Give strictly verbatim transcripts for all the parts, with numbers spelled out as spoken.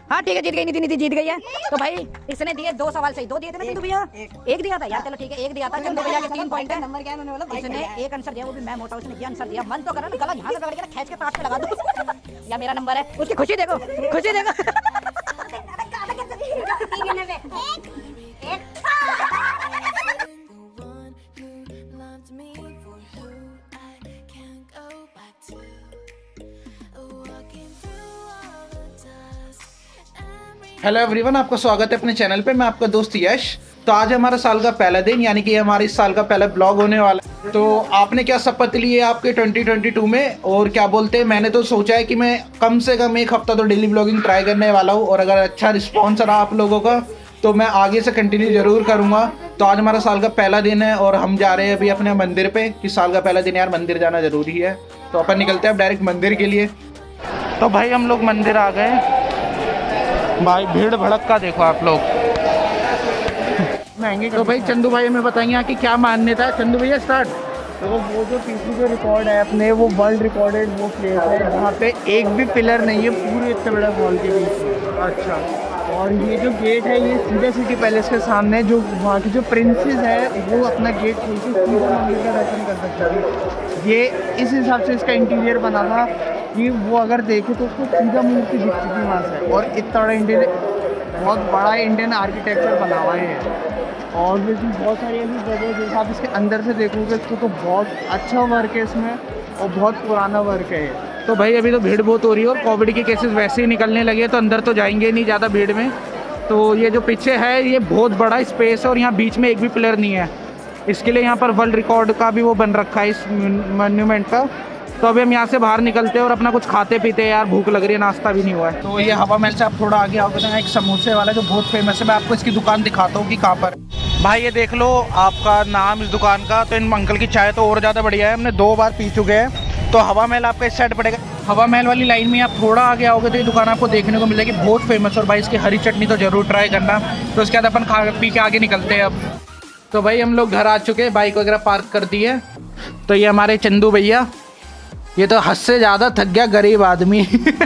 हाँ ठीक है, जीत गई, नीति नीति जीत गई है। तो भाई इसने दिए दो सवाल सही, दो दिए थे ना चंदू भैया? एक दिया था यार, चलो ठीक है, एक दिया था। चंदू भैया के तीन पॉइंट है। नंबर क्या है? मैंने बोला इसने एक आंसर दिया, वो भी मैं मोटा, उसने दिया आंसर दिया। मन तो करा ना, गला यहाँ से पकड़ के खींच के पास में लगा दो। या मेरा नंबर है, उसकी खुशी देखो, खुशी देखो। हेलो एवरीवन, आपका स्वागत है अपने चैनल पे। मैं आपका दोस्त यश। तो आज हमारा साल का पहला दिन, यानी कि हमारे इस साल का पहला ब्लॉग होने वाला है। तो आपने क्या शपथ ली है आपके ट्वेंटी ट्वेंटी टू में? और क्या बोलते हैं, मैंने तो सोचा है कि मैं कम से कम एक हफ्ता तो डेली ब्लॉगिंग ट्राई करने वाला हूँ, और अगर अच्छा रिस्पॉन्स रहा आप लोगों का तो मैं आगे से कंटिन्यू जरूर करूँगा। तो आज हमारा साल का पहला दिन है और हम जा रहे हैं अभी अपने मंदिर पे, कि साल का पहला दिन यार मंदिर जाना ज़रूरी है। तो अपन निकलते हैं अब डायरेक्ट मंदिर के लिए। तो भाई हम लोग मंदिर आ गए। भाई भीड़ भड़क का देखो आप लोग। महंगे तो भाई चंदू भाई हमें बताएंगे यहाँ की क्या मान्यता है। चंदू भैया स्टार्ट। तो वो जो पीछे जो रिकॉर्ड है अपने, वो वर्ल्ड रिकॉर्डेड वो प्लेस है जहाँ पे एक भी पिलर नहीं है पूरे इतने बड़े हॉल के बीच। अच्छा। और ये जो गेट है ये सीधा सिटी पैलेस के सामने, जो वहाँ की जो प्रिंसेस है वो अपना गेट खोल के सीधा मंदिर का दर्शन कर सकते थे। ये इस हिसाब से इसका इंटीरियर बना था कि वो अगर देखे तो उसको सीधा मूर्ति दिखती थी वहाँ से। और इतना बड़ा इंडियन, बहुत बड़ा इंडियन आर्किटेक्चर बना हुआ है। और भी बहुत सारी ऐसी जगह जैसे आप इसके अंदर से देखोगे तो, तो बहुत अच्छा वर्क है इसमें और बहुत पुराना वर्क है। तो भाई अभी तो भीड़ बहुत हो रही है और कोविड के केसेस वैसे ही निकलने लगे, तो अंदर तो जाएंगे नहीं ज़्यादा भीड़ में। तो ये जो पीछे है ये बहुत बड़ा स्पेस है और यहाँ बीच में एक भी पिलर नहीं है। इसके लिए यहाँ पर वर्ल्ड रिकॉर्ड का भी वो बन रखा है इस मॉन्यूमेंट का। तो अभी हम यहाँ से बाहर निकलते हैं और अपना कुछ खाते पीते हैं यार, भूख लग रही है, नाश्ता भी नहीं हुआ है। तो ये हवा महल से आप थोड़ा आगे आओगे ना, एक समोसे वाला जो बहुत फेमस है, मैं आपको इसकी दुकान दिखाता हूँ कि कहाँ पर। भाई ये देख लो आपका नाम इस दुकान का। तो इन अंकल की चाय तो और ज़्यादा बढ़िया है, हमने दो बार पी चुके हैं। तो हवा महल आपका इस साइड पड़ेगा। हवा महल वाली लाइन में आप थोड़ा आगे आओगे तो ये दुकान आपको देखने को मिलेगी, बहुत फेमस। और भाई इसकी हरी चटनी तो ज़रूर ट्राई करना। तो उसके बाद अपन खा पी के आगे निकलते हैं अब। तो भाई हम लोग घर आ चुके हैं, बाइक वगैरह पार्क कर दी है। तो ये हमारे चंदू भैया, ये तो हद से ज़्यादा थक गया गरीब आदमी।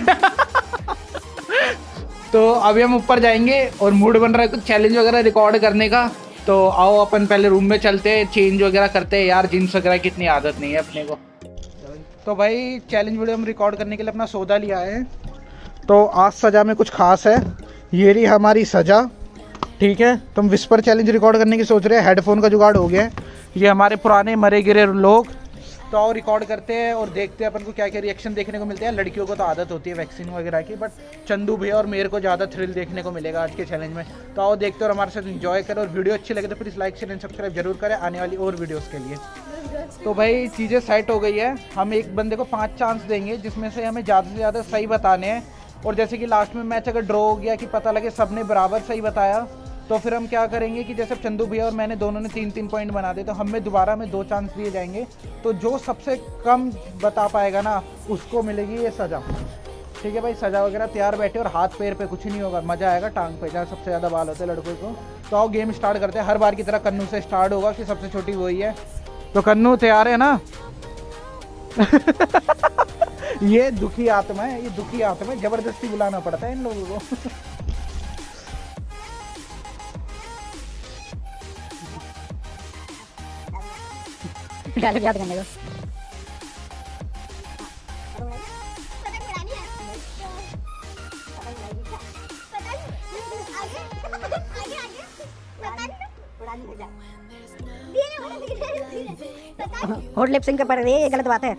तो अभी हम ऊपर जाएंगे और मूड बन रहा है कुछ चैलेंज वगैरह रिकॉर्ड करने का। तो आओ अपन पहले रूम में चलते हैं, चेंज वगैरह करते हैं यार, जीन्स वगैरह की इतनी आदत नहीं है अपने को। तो भाई चैलेंज वीडियो हम रिकॉर्ड करने के लिए अपना सौदा लिया है। तो आज सज़ा में कुछ खास है, ये रही हमारी सज़ा, ठीक है। तो हम विस्पर चैलेंज रिकॉर्ड करने की सोच रहे हैं, हेडफोन का जुगाड़ हो गया है। ये हमारे पुराने मरे गिरे लोग। तो आओ रिकॉर्ड करते हैं और देखते हैं अपन को क्या क्या रिएक्शन देखने को मिलते हैं। लड़कियों को तो आदत होती है वैक्सीन वगैरह की, बट चंदू भैया और मेरे को ज़्यादा थ्रिल देखने को मिलेगा आज के चैलेंज में। तो आओ देखते हैं और हमारे साथ एंजॉय करें। और वीडियो अच्छी लगे तो please like share and subscribe जरूर करें आने वाली और वीडियोज़ के लिए। तो भाई चीज़ें सेट हो गई है। हम एक बंदे को पाँच चांस देंगे जिसमें से हमें ज़्यादा से ज़्यादा सही बताने हैं। और जैसे कि लास्ट में मैच अगर ड्रॉ हो गया कि पता लगे सबने बराबर सही बताया, तो फिर हम क्या करेंगे कि जैसे चंदू भैया और मैंने दोनों ने तीन तीन पॉइंट बना दे, तो हमें दोबारा में दो चांस दिए जाएंगे। तो जो सबसे कम बता पाएगा ना उसको मिलेगी ये सज़ा, ठीक है भाई। सज़ा वगैरह तैयार बैठे और हाथ पैर पे कुछ नहीं होगा, मज़ा आएगा टांग पे जहाँ सबसे ज़्यादा बाल होते हैं लड़कों को। तो आओ गेम स्टार्ट करते हैं। हर बार की तरह कन्नू से स्टार्ट होगा कि सबसे छोटी वही है। तो कन्नू तैयार है ना? ये दुखी आत्मा है, ये दुखी आत्मा है, ज़बरदस्ती बुलाना पड़ता है इन लोगों को। डायलॉग याद करने को। होट लिप सिंक पड़ रही है, ये गलत बात है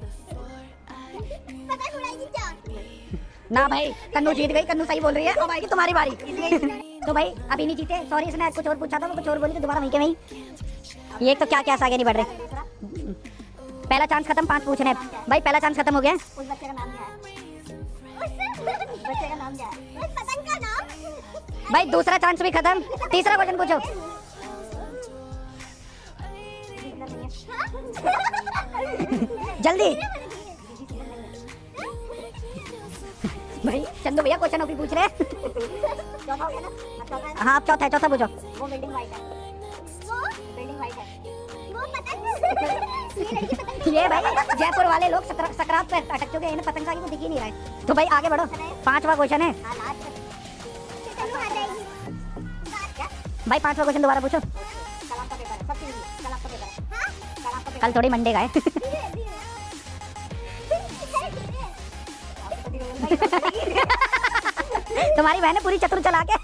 ना भाई। कन्नू जीत गई, कन्नू सही बोल रही है। अब आएगी तुम्हारी बारी। तो भाई अभी नहीं जीते, सॉरी। इसने आज कुछ और पूछा था, वो कुछ और बोली तो दोबारा वहीं के वहीं। ये तो क्या क्या आगे नहीं बढ़ रहे। पहला चांस खत्म, पांच पूछने भाई। पहला चांस खत्म हो गया। उस बच्चे का नाम क्या है? उस बच्चे का नाम क्या है? उस पतंग का नाम। भाई दूसरा चांस भी खत्म, तीसरा क्वेश्चन पूछो। जल्दी भाई। चंदू भैया क्वेश्चन भी पूछ रहे हैं। हाँ आप चौथा है, चौथा पूछो। वो बिल्डिंग वाइट है, वो बिल्डिंग वाइट है, वो पतंग। ये भाई जयपुर वाले लोग सकरात पे अटक चुके हैं, इन्हें पतंग का दिख ही नहीं रहा है। तो भाई आगे बढ़ो, पांचवा क्वेश्चन है। भाई पांचवा क्वेश्चन दोबारा पूछो। कल थोड़ी मंडे का है। तुम्हारी बहन है पूरी चतुर चला के।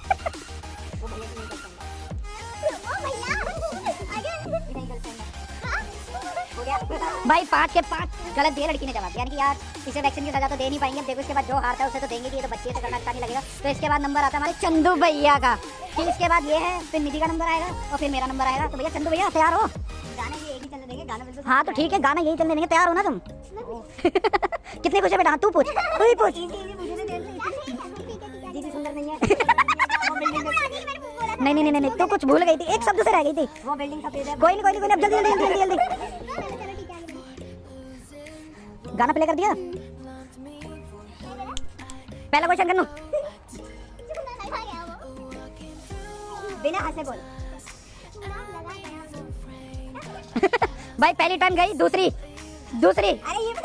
भाई पाँच के पाँच गलत दिए लड़की ने जवाब, यानी कि यार इसे वैक्सीन की सजा तो दे नहीं पाएंगे। देखो इसके बाद जो हारता है उसे तो देंगे कि ये तो बच्चे से करना अच्छा नहीं लगेगा। तो इसके बाद नंबर आता है हमारे चंदू भैया का, फिर इसके बाद ये है, फिर निधि का नंबर आएगा और फिर मेरा नंबर आएगा। तो भैया चंदू भैया तैयार हो? गाना ये एक ही चलने देंगे, गाना बिल्कुल। हाँ तो ठीक है, गाना यही चलने देंगे। तैयार हो ना तुम? कितने कुछ है बेटा? तू पूछ, तू ही पूछ। नहीं नहीं नहीं नहीं, तू कुछ भूल गई थी, एक शब्द से रह गई थी। वो बिल्डिंग सफेद है। कोई नहीं कोई नहीं, अब जल्दी जल्दी जल्दी जल्दी। गाना प्ले कर दिया। पहला क्वेश्चन करनू, बिना हंसे बोल। भाई पहली टर्न गई, दूसरी दूसरी। अरे ये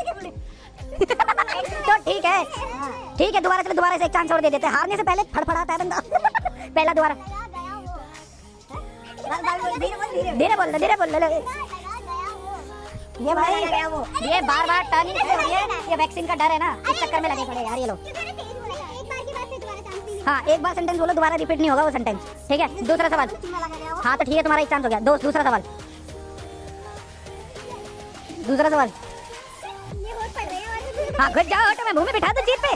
तो ठीक है ठीक है, दोबारा चलो, दोबारा से एक चांस और दे देते हैं। हारने से पहले फड़फड़ाता है बंदा। पहला दोबारा धीरे बोल धीरे बोल। ये भाई ये बार बार टर्निंग हो रही है, ये वैक्सीन का डर है ना, इस चक्कर में लगे पड़े यार ये लोग। हाँ एक बार सेंटेंस बोलो, दोबारा रिपीट नहीं होगा वो सेंटेंस, ठीक है? दूसरा सवाल। हाँ तो ठीक है, तुम्हारा एक चांस हो गया। दोस्त दूसरा सवाल, दूसरा सवाल। हाँ घुस जाओ ऑटो में, मुंह में बिठा दो जीप पे।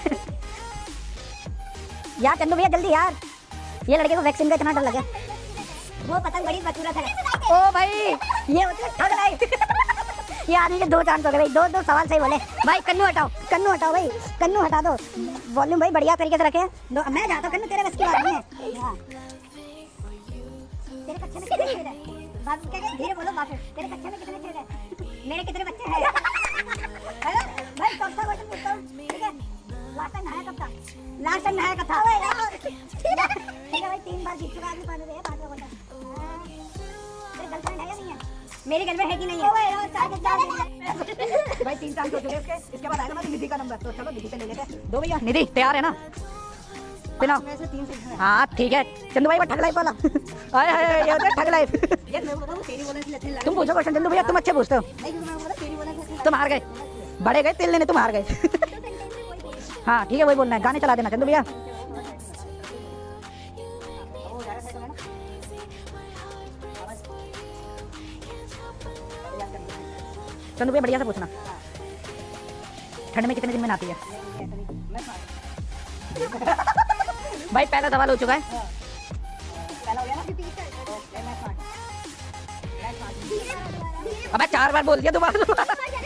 यार चंदू भैया जल्दी यार, ये लड़के को वैक्सीन का इतना डर लगा। वो पतंग बड़ी बदसूरत है। ओ भाई ये होती है ठग लाइफ। ये आदमी के दो चांस हो गए भाई, दो दो सवाल सही बोले। भाई कन्नू हटाओ, कन्नू हटाओ भाई, कन्नू हटा दो। वॉल्यूम भाई बढ़िया तरीके से रखे। दो मैं जाता हूँ कन्नू, तेरे बस की बात नहीं है। तेरे कच्चे में कितने छेद है? बाबू क्या धीरे बोलो बाबू, तेरे कच्चे में कितने छेद है? मेरे कितने बच्चे हैं? भाई चौथा क्वेश्चन पूछता हूँ, ठीक है? लास्ट टाइम नहाया कब था? लास्ट टाइम नहाया कब था? ठीक है भाई, तीन बार जीत चुका आदमी, पानी दे पांचवा क्वेश्चन। तेरी गर्लफ्रेंड है या नहीं है? मेरी गर्लफ्रेंड है कि नहीं है? भाई तीन चांस हो चुके इसके, इसके बाद आएगा हमारी निधि का नंबर। तो चलो निधि पे ले लेते हैं। दो भैया, निधि तैयार है ना? पिलाओ। हाँ ठीक है चंदू भाई, ठग लाइफ वाला। हाय हाय ये होता है ठग लाइफ। तुम पूछो क्वेश्चन चंदू भैया, तुम अच्छे पूछते हो। तुम हार गए, बड़े गए तिल लेने, तुम हार गए। हाँ ठीक है वही बोलना है, गाने चला देना चंदू भैया। चंदू भैया बढ़िया से पूछना, ठंड में कितने दिन में नहाती है? भाई पहला सवाल हो चुका है। अबे चार बार बोल दिया दोबारा।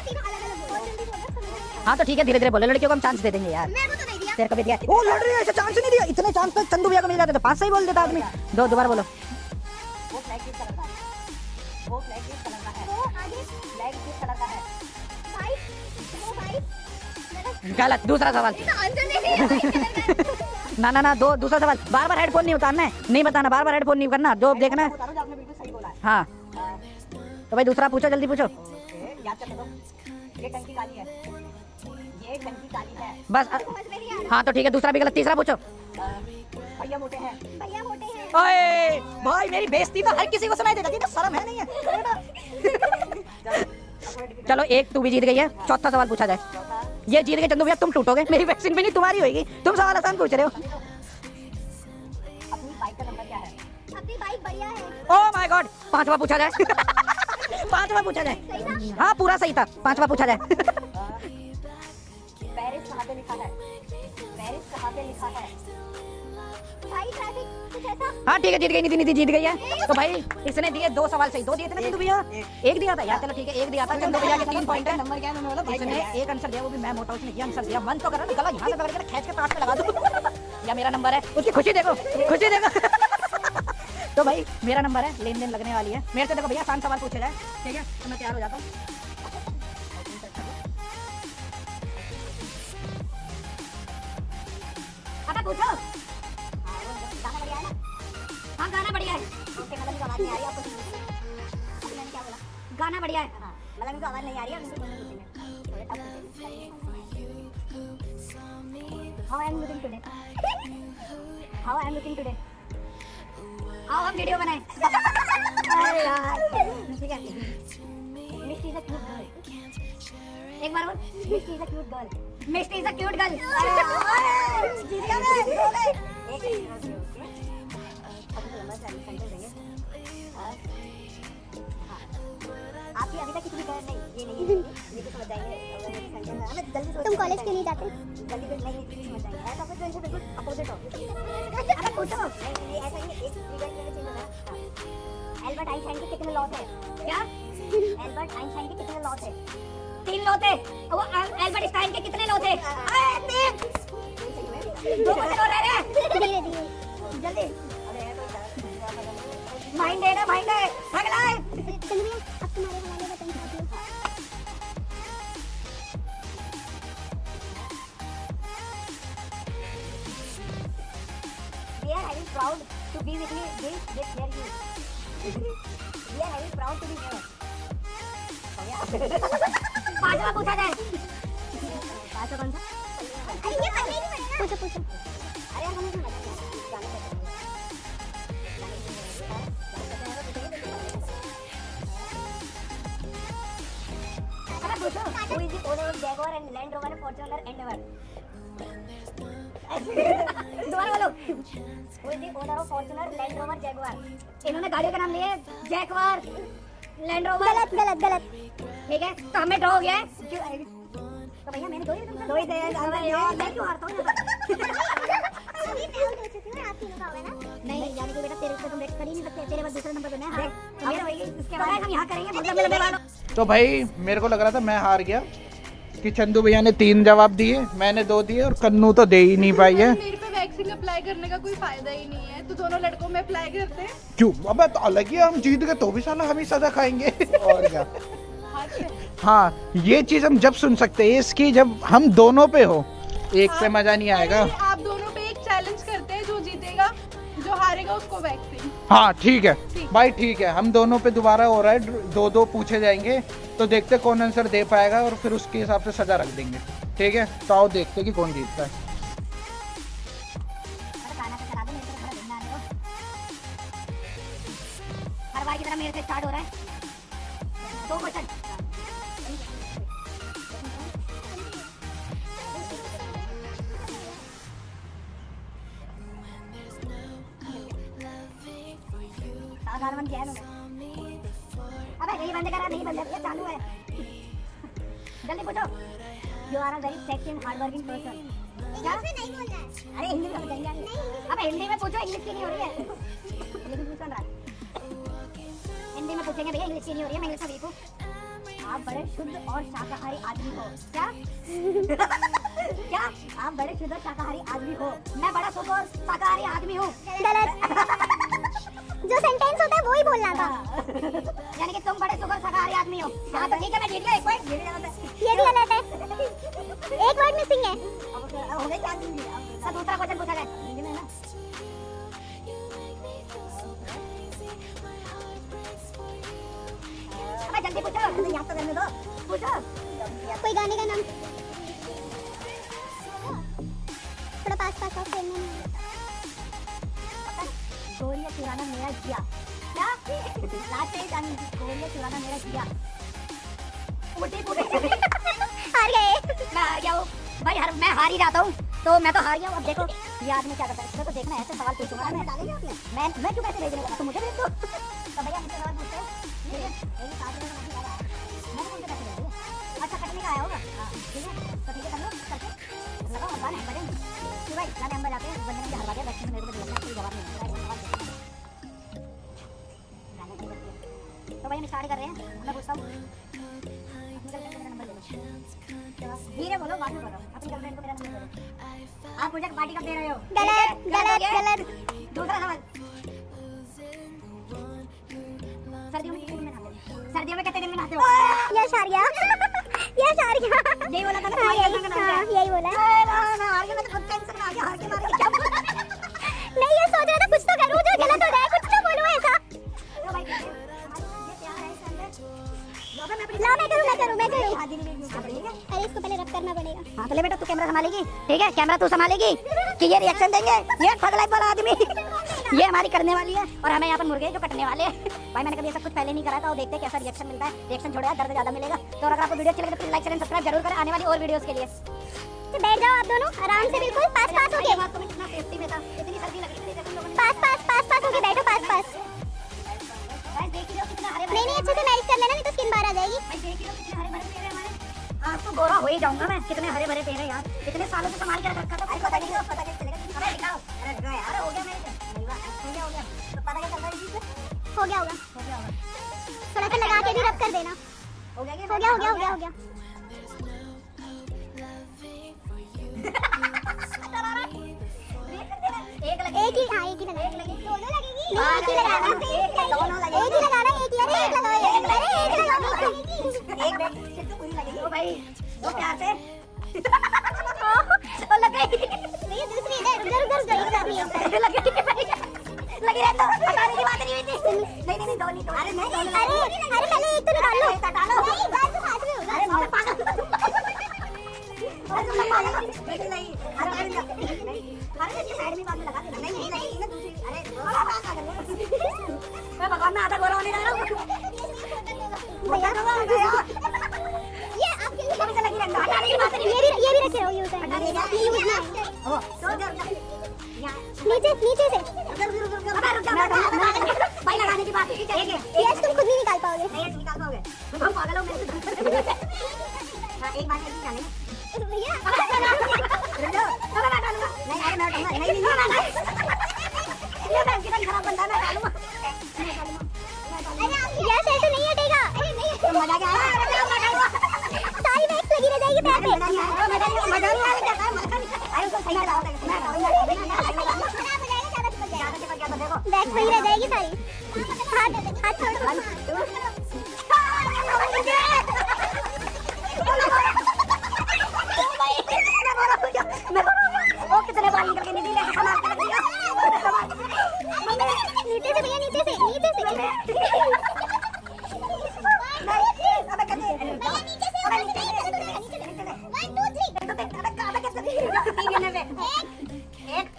हाँ तो ठीक है धीरे धीरे बोलो, लड़कियों को हम चांस दे देंगे यार। तेरे को भी दिया। ओ लड़ रही है, ऐसे चांस ही नहीं दिया। इतने चांस तो चंदू भैया को मिल जाते तो पांच सही बोल देता आदमी। दो दोबारा बोलो। गलत, दूसरा सवाल। ना ना ना दो दूसरा सवाल। बार बार हेडफोन नहीं उतारना है, नहीं बताना, बार बार हेडफोन नहीं करना, जो देखना है। हाँ तो भाई दूसरा पूछो, जल्दी पूछो। ये टंकी काली है, ये टंकी काली है बस। हाँ तो ठीक है, दूसरा भी गलत। तीसरा पूछो। भैया मोटे हैं, भैया मोटे हैं। ओए भाई मेरी बेइज्जती तो हर किसी को सुनाई देती है, तो शर्म है नहीं है? चलो एक तू भी जीत गई है। चौथा सवाल पूछा जाए। ये जीत गए चंदू भैया, तुम टूटोगे। मेरी वैक्सीन भी नहीं तुम्हारी होगी, तुम सवाल आसान पूछ रहे हो। अपनी बाइक का नंबर क्या है? अपनी बाइक बढ़िया है। ओह माय गॉड, पांचवा पूछा जाए। पांचवा पूछा जाए। हाँ पूरा सही था, पांचवा पूछा जाए। पेरिस कहाँ पे लिखा है? पेरिस कहाँ पे लिखा है? भाई ट्रैफिक कुछ ऐसा। हाँ ठीक है जीत गई, निधि निधि जीत गई है। तो भाई इसने दिए दो सवाल सही, दो दिए थे ना चंदू भैया? एक दिया था यार, चलो ठीक है एक दिया था। चंदू भैया के तीन पॉइंट है। नंबर क्या है? इसने एक आंसर दिया, वो भी मैं मोटा, उसने ये आंसर दिया। मन तो कर रहा निकला यहाँ से पकड़ के खींच के पास में लगा दूं। या मेरा नंबर है, उसकी खुशी देखो, खुशी देखो। तो भाई मेरा नंबर है, लेन देन लगने वाली है मेरे से। देखो भैया आसान सवाल पूछे जाए, ठीक है? तो मैं तैयार हो जाता हूँ। अब पूछो। गाना बढ़िया है ना? हाँ गाना बढ़िया है। ओके मतलब इनको आवाज नहीं आ रही आपको? अभी मैंने क्या बोला? गाना बढ़िया है। हाँ मतलब इनको आवाज नहीं आ रही है, उनको बोलना पूछेंगे थोड़े टफ पूछेंगे। How I am looking today? How I am looking today? आओ हम वीडियो बनाएं। अरे यार ठीक है। मिस्टी इज अ क्यूट गर्ल। एक बार बोल, मिस्टी is a cute girl. Misty is a cute girl. जीत गया मैं, हो गए। एक सेकंड अभी तो लंबा चल सेंटर देंगे। आपकी अभी तक किसी कर नहीं, ये नहीं ये तो समझ जाएंगे। हमें जल्दी सोच, तुम कॉलेज क्यों नहीं जाते? जल्दी तो नहीं नहीं समझ जाएंगे। ऐसा कुछ इनसे बिल्कुल अपोजिट हो। अबे पूछो। नहीं नहीं ऐसा नहीं, एक ट्रिगर में चेंज होना है। एल्बर्ट आइंस्टाइन के कितने लॉज है? क्या? एल्बर्ट आइंस्टाइन के कितने लॉज है? तीन लॉ थे। वो एल्बर्ट आइंस्टाइन के कितने लॉ थे? अरे तीन। दो बचे और रह रहे हैं। धीरे धीरे जल्दी। माइंड है ना, माइंड है। अगला है। चलो भैया अब तुम्हारे हवाले बताएं क्या है। We are very proud to be with you. This this here you. We are very proud to be here. पांचवा पूछा जाए। पांचवा कौन सा? अरे ये पढ़ना ही नहीं पड़ेगा। पूछो पूछो। अरे यार हमें समझ नहीं आता। अरे पूछो। Who is the owner of Jaguar and Land Rover, Fortuner, Endeavour? दोबारा बोलो। Who is the owner of Fortuner, Land Rover, Jaguar? इन्होंने गाड़ियों का नाम लिए जैगवार, लैंड रोवर। गलत गलत गलत। ठीक है तो हमें ड्रॉ हो गया है। तो भैया मैंने दो ही दो ही दे यार, मैं क्यों हारता हूं? अभी मैं आउट हो चुकी हूं, आप तीनों का होगा ना? नहीं यानी कि बेटा तेरे पे तुम कर ही नहीं सकते, तेरे पास दूसरे नंबर पे मैं हार। तो मेरा वही इसके बाद हम यहां करेंगे मतलब मेरे लंबे वालों। तो भाई मेरे को लग रहा था मैं हार गया कि चंदू भैया ने तीन जवाब दिए, मैंने दो दिए और कन्नू तो दे ही नहीं पाई है। मेरे पे वैक्सीन अप्लाई करने का कोई फायदा ही नहीं है, तो दोनों लड़कों में अप्लाई करते हैं। क्यों? अबे तो अलग ही है, हम जीत गए तो भी साला हम ही सजा खाएंगे और क्या। हाँ ये चीज हम जब सुन सकते हैं इसकी, जब हम दोनों पे हो, एक पे मजा नहीं आएगा। आप दोनों पे एक चैलेंज करते हैं, जो जीतेगा जो हारेगा उसको वैक्सीन। हाँ ठीक है भाई, ठीक है हम दोनों पे दोबारा हो रहा है, दो दो पूछे जाएंगे तो देखते कौन आंसर दे पाएगा और फिर उसके हिसाब से सजा रख देंगे। ठीक है तो आओ देखते कि कौन जीतता है। हर बार की तरह मेरे से स्टार्ट हो रहा है। दो क्वेश्चन। साधारण क्या है? अबे नहीं बंद करा, नहीं बंद किया, चालू है। जल्दी पूछो। You are a very sexy and hard working person. क्या? नहीं बोलना है। अरे हिंदी में समझेंगे। अबे हिंदी में पूछो, इंग्लिश की नहीं हो रही है। लेकिन पूछ कौन रहा है? हिंदी में पूछेंगे भैया, इंग्लिश की नहीं हो रही है, मैं इंग्लिश में वीक हूँ। आप बड़े शुद्ध और शाकाहारी आदमी हो। क्या? क्या? आप बड़े शुद्ध और शाकाहारी आदमी हो। मैं बड़ा शुद्ध और शाकाहारी आदमी हूँ। गलत। जो सेंटेंस होता है वो ही बोलना था। यानी कि तुम बड़े शुद्ध और शाकाहारी आदमी हो। हाँ तो ठीक है, मैं जीत गया एक पॉइंट। ये भी गलत है। एक वर्ड मिसिंग है। हो गई चार दिन। तो दूसरा क्वेश्चन पूछा जाए हिंदी में ना। अबे जल्दी पूछो, जल्दी याद तो करने दो। पूछो। कोई गाने का नाम। थोड़ा पास पास पास खेलने में। गोलियां चुराना मेरा जिया। क्या? लास्ट पे जानी। गोलियां चुराना मेरा जिया। पूछी पूछी। हार गए। मैं हार गया हूँ भाई, हर मैं हार ही जाता हूँ तो मैं तो हार गया हूँ। अब देखो ये आदमी क्या करता है, इसको तो देखना है। ऐसे सवाल पूछूंगा मैं, डालेंगे आपने। मैं मैं क्यों पैसे भेजने का? तुम मुझे भेज दो। तो भैया मुझसे सवाल पूछते हैं। ठीक है यही सात हजार का मैंने कौन से पैसे भेज दिए? अच्छा कटने का आया होगा। हाँ ठीक है तो ठीक है, कर लो करके लगाओ। हरबान है बजन क्यों भाई? जाने अंदर जाते हैं, बंदे ने मुझे हरवा दिया। वैक्सीन मेरे को तो लगता है कोई जवाब नहीं है। तो भाई हम स्टार्ट कर रहे हैं। मैं पूछता हूँ, धीरे बोलो, बाद में बोलो। अपनी गर्लफ्रेंड को मेरा नंबर दे दो। आप मुझे पार्टी कब दे रहे हो? गलत गलत गलत। दूसरा सवाल। सर्दियों में कितने दिन में नहाते हो? सर्दियों में कितने दिन में नहाते हो? यश हार गया। यश हार गया। यही बोला था ना। हाँ यही हाँ यही बोला। हार गया मैं तो खुद टेंशन में आ गया। हार के मारे क्या बोला? नहीं ये सोच रहा था कुछ तो करूँ जो गलत हो जाए, कुछ तो बोलूँ ऐसा। तो भाई ये प्यार है इसके अंदर। ला मैं करूँ मैं करूँ मैं करूँ। शादी नहीं ठीक है। अरे इसको पहले रब करना पड़ेगा। हाँ तो ले बेटा, तू कैमरा संभालेगी। ठीक है कैमरा तू संभालेगी कि ये रिएक्शन देंगे ये ठग लाइफ वाला आदमी। ये हमारी करने वाली है और हमें यहाँ पर मुर्गे जो कटने वाले हैं। भाई मैंने कभी ऐसा कुछ पहले नहीं करा था और देखते हैं कैसा रिएक्शन मिलता है। रिएक्शन छोड़ो यार, दर्द ज्यादा मिलेगा। तो अगर आपको वीडियो अच्छी लगे तो प्लीज लाइक शेयर सब्सक्राइब जरूर करें आने वाली और वीडियोस के लिए। तो बैठ जाओ आप दोनों आराम से, बिल्कुल पास पास होके। तो मैं कितना सेफ्टी में था, इतनी सर्दी लग रही थी तुम लोगों ने। पास पास पास पास होके बैठो, पास पास। गाइस देख लो कितना हरे भरे। नहीं नहीं, अच्छे से मैनेज कर लेना, नहीं तो स्किन बाहर आ जाएगी। भाई देख लो कितने हरे भरे पेड़ हैं हमारे। आज तो गोरा हो ही जाऊंगा मैं, कितने हरे भरे पेड़ हैं यार। इतने सालों से संभाल के रखा था, पता नहीं पता नहीं चलेगा। अरे दिखाओ, अरे दिखाओ यार, हो गया मेरे से। हो गया हो गया, तो पता क्या चल रहा है इसी से? हो गया होगा, हो गया होगा। थोड़ा सा लगा के भी रब कर देना। हो गया हो गया हो गया हो गया हो गया। एक लगे, एक ही, हाँ एक ही लगा, दोनों लगेगी। नहीं हाँ, एक ही लगाना, एक है, दोनों लगेगी। एक ही लगाना, एक ही। अरे एक लगाओ, एक अरे एक लगाओ। एक बैग सिर्फ पूरी लगेगी। ओ भाई दो प्यार से ओ लग गई। नहीं दूसरी इधर उधर उधर उधर एक साथ नहीं है। लग गई लगी रहता, हटाने की बात नहीं हुई थी। नहीं नहीं नहीं, दो नहीं, दो। अरे नहीं, अरे अरे पहले एक तो निकाल लो। हटालो। नहीं बात तो हाथ में होगा। अरे मैं पागल, अरे तुम पागल। नहीं नहीं, अरे अरे नहीं, अरे ये साइड में बात में लगा देना। नहीं नहीं नहीं, ना दूसरी। अरे मैं भगवान में आधा गोरा होने जा रहा हूँ। भैया ये आपके लिए अभी तो लगी रहता, हटाने की बात नहीं। ये भी ये भी रखे हो, यूज है ये यूज ना। ओ तो उधर नीचे नीचे से उधर उधर उधर अबे रुक जा। भाई लगाने की बात है, ठीक है। ये तुम खुद नहीं निकाल पाओगे। नहीं ऐसे निकाल पाओगे, तुम पागल हो मेरे से। हां एक बार ऐसे डालेंगे भैया रुक जाओ, अब मैं डालूंगा। नहीं अरे मैं डालूंगा। नहीं नहीं नहीं, ये मैं कितना खराब बंदा है, मैं डालूंगा। मैं डालूंगा, मैं डालूंगा। अरे आप यस ऐसे नहीं हटेगा। अरे नहीं तो मजा क्या आया? अरे मैं डालूंगा, सारी मैक्स लगी रह जाएगी पैर पे। मैं डालूंगा, मैं डालूंगा, मैं डालूंगा। अरे क्या मजा नहीं। अरे उसको सही डालो, मैं डालूंगा। खराब हो जाएगा, ज्यादा चिपक जाएगा। ज्यादा चिपक गया तो देखो। बैक वही रह जाएगी सारी। हाथ हाथ छोड़ो। ओ कितने बाल निकल के निकले, लेके संभाल के रख दिया। नीचे से भैया, नीचे से नीचे से नहीं, अबे कैसे? भैया नीचे से ऊपर से नीचे से नीचे से वन टू थ्री तो देख, अबे अबे कैसे? तीन गिनने पे। एक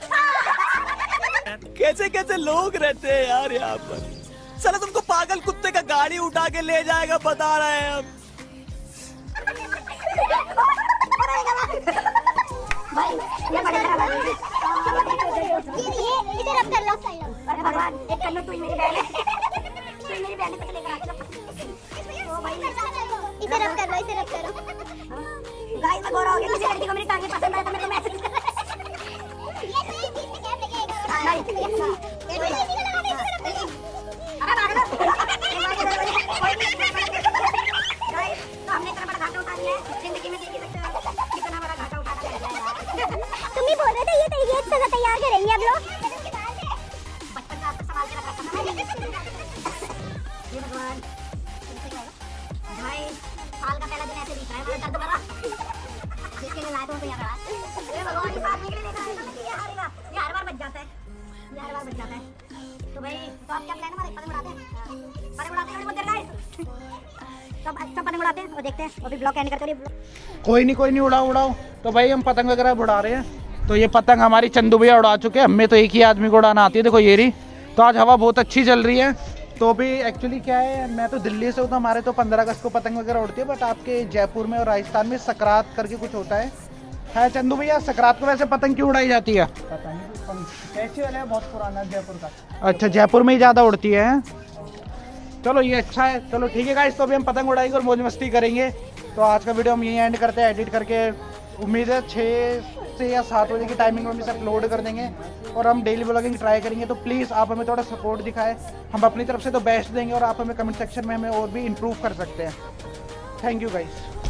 कैसे कैसे लोग रहते हैं यार यहाँ पर। साला तुमको पागल कुत्ते का गाड़ी उठा के ले जाएगा, बता रहे हैं हम। भाई ये बड़े खराब है। ये इधर रब कर लो। अरे भगवान, एक कन्नू तू ही मेरी बहन है। तू ही मेरी बहन तक लेकर आ गया। ओ भाई इसे रब कर लो, इसे रब करो। गाइस मैं गोरा हो गया, किसी लड़की को मेरी टांगे पसंद आए तो मेरे को मैसेज कर। ये तो एक बीच में कैप लगेगा। नहीं इसे लगा दे, इसे लगा दे। अरे भाग लो। गाइस तो हमने इतना बड़ा घाटा उठा लिया है, जिंदगी में देख ही सकते हो कितना बड़ा घाटा उठाना पड़ गया है। तुम ही बोल रहे थे ये तरीके एक सजा तैयार करेंगे अब लोग। बचपन से आपको संभाल के रखा था मैंने। ये भगवान भाई, साल का पहला दिन ऐसे बीत रहा है, मेरा दर्द भरा। जिसके लिए लाया तो यहाँ रहा। ये भगवान इस आदमी के लिए लेकर आया था, ये हारेगा। ये हर बार बच जाता है, ये हर बार बच जाता है। तो भाई तो आप क्या प्लान है हमारे? पतंग उड़ाते हैं, पतंग उड़ाते हैं, बहुत देर गाइस। सब सब पतंग उड़ाते हैं और देखते हैं अभी ब्लॉग एंड करते हैं। कोई नहीं कोई नहीं, उड़ाओ उड़ाओ। तो भाई हम पतंग वगैरह उड़ा रहे हैं। तो ये पतंग हमारी चंदू भैया उड़ा चुके हैं, हमें तो एक ही आदमी को उड़ाना आती है। देखो ये रही। तो आज हवा बहुत अच्छी चल रही है। तो भी एक्चुअली क्या है, मैं तो दिल्ली से हूँ, तो हमारे तो पंद्रह अगस्त को पतंग वगैरह उड़ती है। बट आपके जयपुर में और राजस्थान में सकरात करके कुछ होता है। है चंदू भैया, सकरात को वैसे पतंग क्यों उड़ाई जाती है? पता नहीं, फेस्टिवल है बहुत पुराना जयपुर का। अच्छा, जयपुर में ही ज़्यादा उड़ती है। चलो ये अच्छा है। चलो ठीक है गाइस, तो अभी हम पतंग उड़ाएंगे और मौज मस्ती करेंगे। तो आज का वीडियो हम यहीं एंड करते हैं एडिट करके। उम्मीद है छः से या सात बजे की टाइमिंग में हम इसे अपलोड कर देंगे और हम डेली ब्लॉगिंग ट्राई करेंगे। तो प्लीज़ आप हमें थोड़ा सपोर्ट दिखाएं, हम अपनी तरफ से तो बेस्ट देंगे और आप हमें कमेंट सेक्शन में हमें और भी इम्प्रूव कर सकते हैं। Thank you guys.